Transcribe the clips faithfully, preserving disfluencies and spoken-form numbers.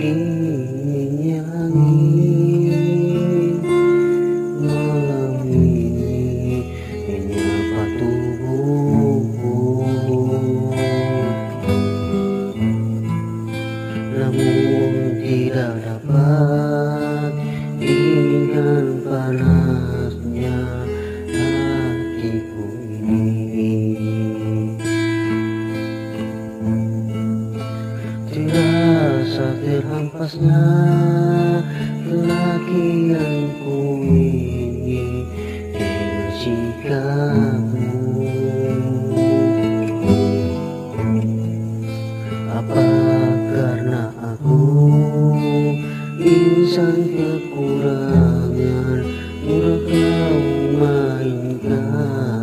Ini angin malam ini menyapa tubuhku, namun tidak dapat inginkan panasnya hatiku ini. Terasa terhampasnya kelakianku ini dengan sikapmu. Apa karena aku insan kekurangan mudah kau mainkan?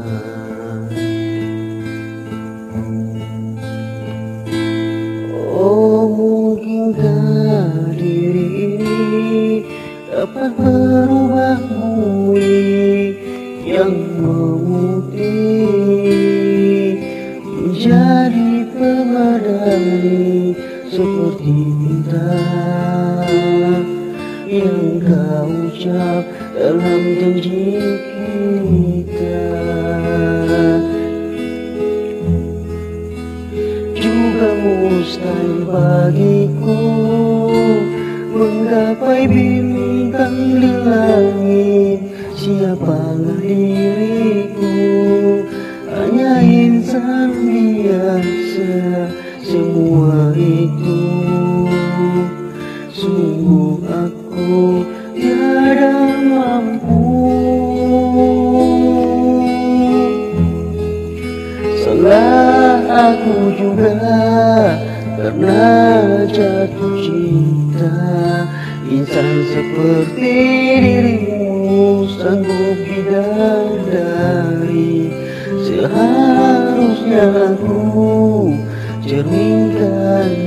Oh, mungkinkah diri ini dapat merubah bumi yang memutih menjadi pemadani seperti cinta yang kau ucap dalam janji kita. Juga mustahil bagiku menggapai bintang di langit. Siapalah diriku, hanya insan biasa. Semua itu sungguh aku tiada mampu. Salah aku juga karena jatuh cinta. Insan seperti dirimu sanggup bidadari. Seharusnya aku cerminkan